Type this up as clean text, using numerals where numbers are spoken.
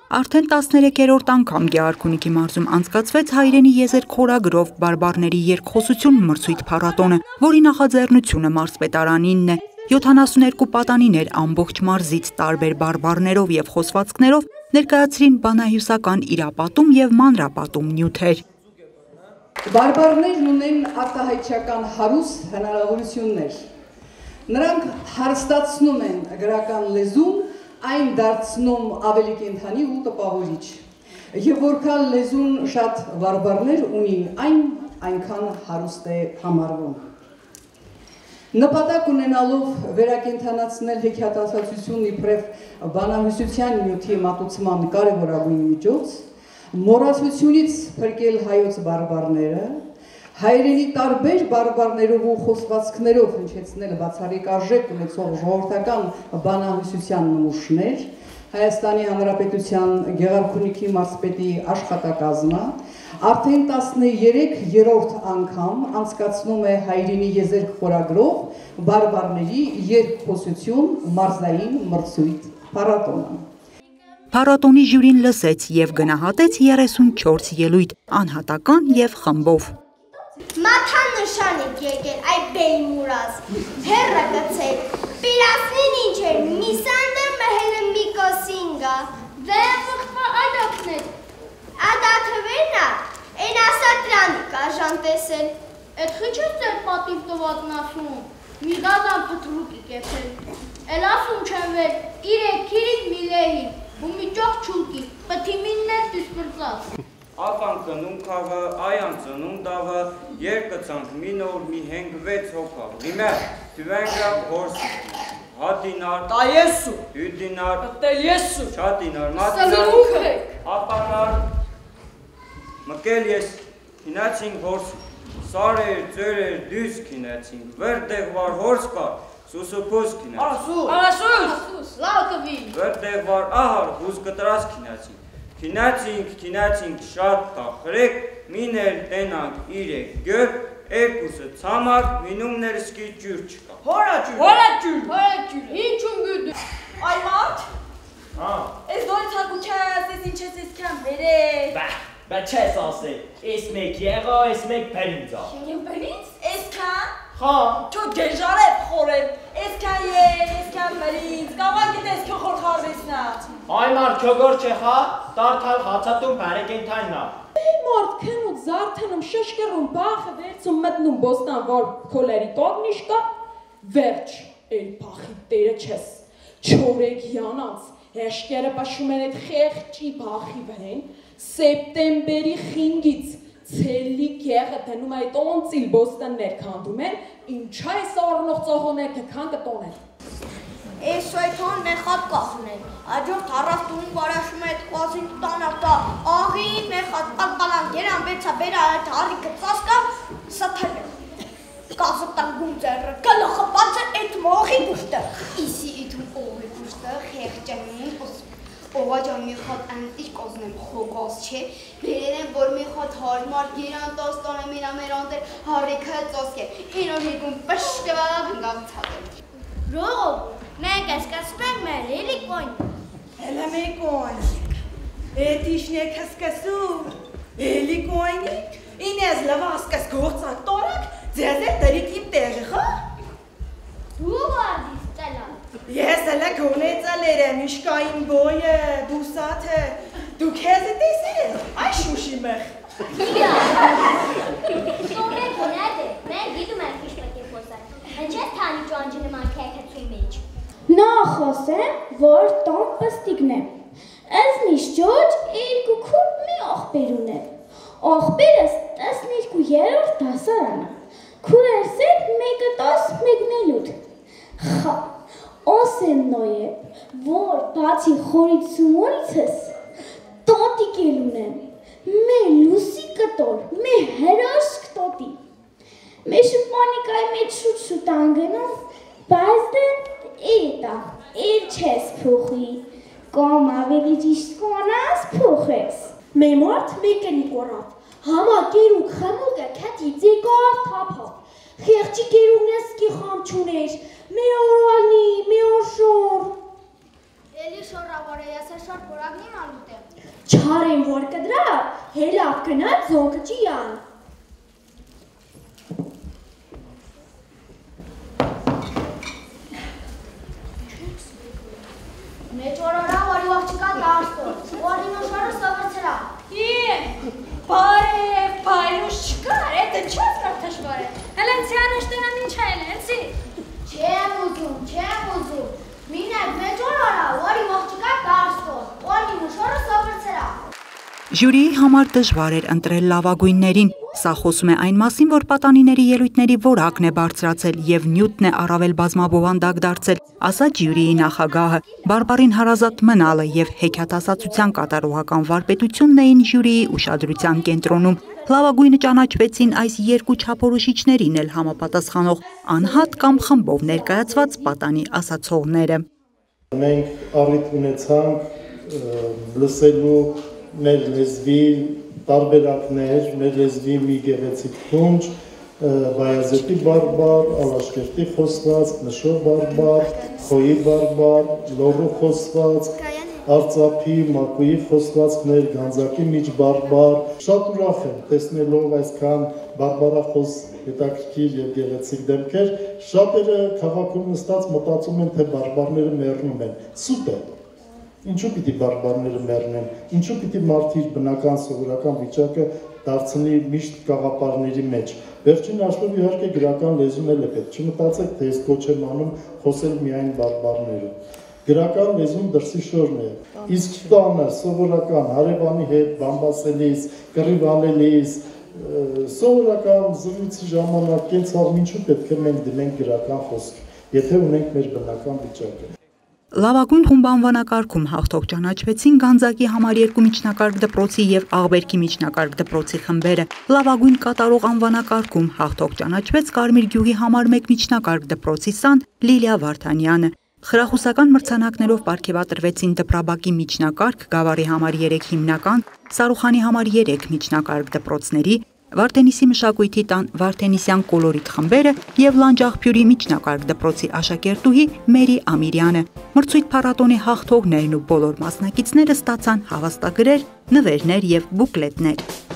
Արդեն 13-րդ անգամ Գեղարքունիքի մարզում անցկացվեց հայրենի եզերք խորագրով բարբառների երկխոսություն մրցույթ-փառատոնը, որի նախաձեռնությունը մարզպետարանինն է։ 72 պատանիներ ամբողջ մարզից տարբեր բարբառներով եւ խոսվածքներով ներկայացրին բանահյուսական իրապատում եւ մանրապատում նյութեր։ Բարբառներն ունեն արտահայտչական հարուստ հնարավորություններ։ Նրանք հարստացնում են գրական լեզուն, այն դարձնում ավելի կենդանի ու տպավորիչ։ Եվ որքան լեզուն շատ բարբառներ ունի, այնքան հարուստ է համարվում։ Նպատակ ունենալով վերակենդանացնել հեքիաթասացությունն իբրև բանահյուսության նյութի մատուցման կարևորագույն միջոց, մոռացությունից փրկել հայոց բարբառները, հայերենի տարբեր բարբառներով ու խոսվածքներով հնչեցնել բացառիկ արժեք ունեցող ժողովրդական բանահյուսության նմուշներ, Հայաստանի Հանրապետության Գեղարքունիքի մարզպետի աշխատակազմը արդեն 13-րդ անգամ անցկացնում է հայրենի եզերք խորագրով բարբառների երկխոսություն մարզային մրցույթ-փառատոնը։ Փառատոնի ժյուրին լսեց եւ գնահատեց 34 ելույթ, անհատական եւ խմբով։ Մաթան նշան եք եկել, այ բեյմուրազ, հեռը գցել, պիրասնին ինչ էր, միսանդը մհելը միկոսինգա, ձեը վղտվա ադակներ, ադակը վերնա, են ասա տրանի կաժան տեսել, էդ խիչ ես ձեր պատիվ տվածն ասում, մի գազան պտրուկի կեպել, էլ ասում չեմ վեր, իրեք կիրիկ միլեհին, ու մի ճող չուլկի, պտիմինն է դիսպրծած։ Ական կնում կավը, այան ծնում դավը, երկծանք մինոր մի հենք վեց հոքավ, իմեր, թվենգրավ հորս, հատինար, տայեսու, հյուդինար, տելեսու, շատինար, մատինար, ապանար, մկել ես, կինացինք հորս, սարեր, ծերեր, դյուս կինացինք, վերդեղ վար հորս կար, սուսուպուս կինացինք, արասուս, լավկվի, վերդեղ վար ահար, հուզ կտրած կինացինք, Քինացինք շատ տախրեք, մինել տենանք իրեք գր, երկուսը ծամակ, մինումներ սկի ջուր չկա։ Հորաջուր, ինչում գուդու։ Այ մարդ, ես դորից հագուչաս, ես ինչ ես ես կան վերեք։ Բա չես ասել, ես մեկ եղա, ես մեկ պերինձա։ Պերինձ, ես կան։ Հա։ Չո գեժարև խորև, ես կան ես կան պերինձ, կավակ գիտես քո խոր խարվեսնա։ Այ մարդ քո գոր չէ խա, տարթալ խացատում պարեկենթայննա։ Մարդ քնուտ զարդանում շշկերում բախը վերցում մտնում բոստան որ քոլերի կողնիշկա, վերջ, էլ բախի տերը չես, չորեք յանած, հեշկերը պաշում են էդ խեղճի բախի վրեն, սեպտեմբերի խինգից, Ցելի գեղը դնում այդ օնցիլ բոստաններ քանդում են, ինչա է սառնող ծողոներ կքան կտոներ։ Ես այդոն մեխատ կախնեն, աջորդ առաստուն վարաշում է այդ կազին տանակա, աղի մեխատ պալպալան գերան վեցա բերա այդ հարի կծասկա, սաթել է, կազոտան գունձերը, կլախը բաց է այդ մողի գուշտը։ Իսի իդում ողի գուշտը, խեղճանին, Օվաջան մի խատ անտիչ կոզնեմ խոգոզ չէ, բերեն են, որ մի խատ հարմար գիրան տոստոն է մինա մեր անտեր հարիքը ծոսկ է, ինոր հիգում պշկվաղ հնգավ ծաղել։ Ռողով, մենք ասկասպենք մեր էլի կոյն։ Հելը մեր կոյն, էտ իշն է կսկսում, էլի կոյնիկ, ինեզ լվա ասկաս գողցակ տորակ, ձեզ է տրիք իմ տեղի խա։ Դու վարդիս ծելան։ Ես հլը գոնե ծալեր եմ, իշկային բոյը, բուսաթը, դու քեզ է տեսել, այ շուշի մեղ։ Սովե գոնատ է, մենք գիտում ենք իշպակ է խոսար, հնչ ես թանի ճանջի նման կայքացույ մեջ։ Նա խոսեմ, որ տոն պստիգն է, ես նիշջոջ երկուքու մի աղբեր ունեմ, աղբերս 12-րդ դասարանը, քուրերս է մեկը 10 մեկնելուտ, խա, Osem noye, vor բացի խորիցումորիցս, տոտիկ էլ ունեմ, մե լուսի կտոր, մե հրաշք տոտի, մե շուպանիկայի մեջ շուտ անգնում, բայց դե էտա, էլ չես փոխի, կամ ավելի ճիշտ կոնաս փոխես։ Մե մարդ մեկնի կորավ, համա կերուկ խմուկը կատի ձեկավ թափավ, խեղճի կերուկն ես կի խամ չուներ, մի օրալնի, մի օր շոր։ Էլի շորավորը, ես է շոր որագնին ալուտ եմ։ Չարեն որ կդրա, հելավ կնած զոնքը ճիան։ Մեջ օրորա, որի ողջիկա դարստոր, որի նոշարը սովրցրա։ Բարև, բայրուշ չկար, էտը չոց ռավ թշվար է, հելենցի անշտենան ինչ հելենցի։ Չեմ ուզում, մինեք մեջ օրորա, որի ողջիկա դարստոր, որի նոշարը սովրցրա։ Ժյուրիի համար դժվար էր ընտրել լավագույններին, սա խոսում է այն մասին, որ պատանիների ելույթների որակն է բարձրացել և նյութն է առավել բազմաբովանդակ դարձել, ասաց ժյուրիի նախագահը, բարբառին հարազատ մնալը և հեքիաթասացության կատարողական վարպետությունն էին ժյուրիի ուշադրության կենտրոնում։ Լավագույնը ճանաչվեցին այս երկու չափորոշիչներին էլ համապատասխանող անհատ կամ խմբով ներկայացված պատանի ասացողները։ Մենք առիթ ունեցանք լսելու մեր լեզվի տարբերակներ, մեր լեզվի մի գեղեցիկ խումբ, Բայազետի բարբառ, Ալաշկերտի խոսված, Նշո բարբառ, Խոյի բարբառ, Լոռու խոսված, Արցախի, Մակուի խոսվածքներ, Գանձակի միջբարբառ։ Շատ ուրախ եմ տեսնելով այսքան բարբառախոս հետաքրքիր և գեղեցիկ դեմքեր, շատերը քաղաքում նստած մտածում են, թե բարբառները մեռնում են։ Սուտ է։ Ինչու պիտի բարբառները մեռնեն, ինչու պիտի մարդը իր բնական սովորական վիճակը դարձնի միշտ կաղապարների մեջ։ Վերջին հաշվով իհարկե գրական լեզուն էլ է պետք, չմտածեք, թե ես կոչ եմ անում խոսել միայն բարբառներով։ Գրական լեզուն դրսի շորն է, իսկ տանը սովորական հարևանի հետ բամբասելիս, կռիվ անելիս, սովորական զրույցի ժամանակ կենցաղ ինչու պետք է մենք դնենք գրական խոսք, եթե ունենք մեր բնական վիճակը։ Լավագույն խումբ անվանակարգում հաղթող ճանաչվեցին Գանձակի համար 2 միջնակարգ դպրոցի և Աղբերքի միջնակարգ դպրոցի խմբերը։ Լավագույն կատարող անվանակարգում հաղթող ճանաչվեց Կարմիր գյուղի համար 1 միջնակարգ դպրոցի սան Լիլիա Վարդանյանը։ Խրախուսական մրցանակներով պարգևատրվեցին Դպրաբակի միջնակարգ, Գավառի համար 3 հիմնական, Սարուխանի համար 3 միջնակարգ դպրոցների, Վարդենիսի մշակույթի տան Վարդենիսյան կոլորիտ խմբերը և Լանջաղբյուրի միջնակարգ դպրոցի աշակերտուհի Մերի Ամիրյանը։ Մրցույթ-փառատոնի հաղթողներն ու բոլոր մասնակիցները ստացան հավաստագրեր, նվերներ և բուկլետներ։